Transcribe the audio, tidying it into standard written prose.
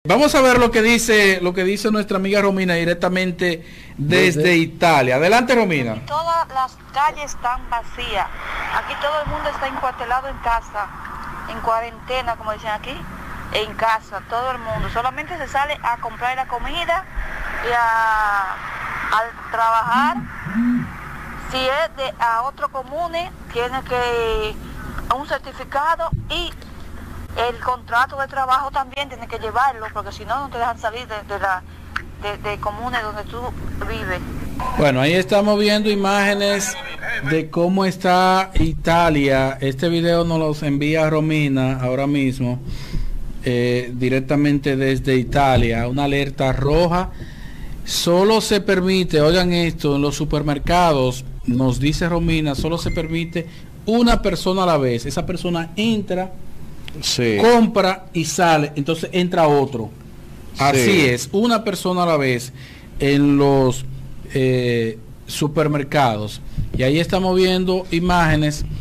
Vamos a ver lo que dice nuestra amiga Romina directamente desde Italia. Adelante, Romina. Todas las calles están vacías. Aquí todo el mundo está encuartelado en casa, en cuarentena, como dicen aquí, en casa, todo el mundo. Solamente se sale a comprar la comida y a trabajar. Si es a otro comune, tiene que un certificado y el contrato de trabajo también tiene que llevarlo, porque si no, no te dejan salir de comunes donde tú vives. Bueno, ahí estamos viendo imágenes de cómo está Italia. Este video nos los envía Romina ahora mismo, directamente desde Italia. Una alerta roja. Solo se permite, oigan esto, en los supermercados, nos dice Romina, solo se permite una persona a la vez. Esa persona entra, sí, compra y sale, entonces entra otro. Así sí, es, una persona a la vez en los supermercados. Y ahí estamos viendo imágenes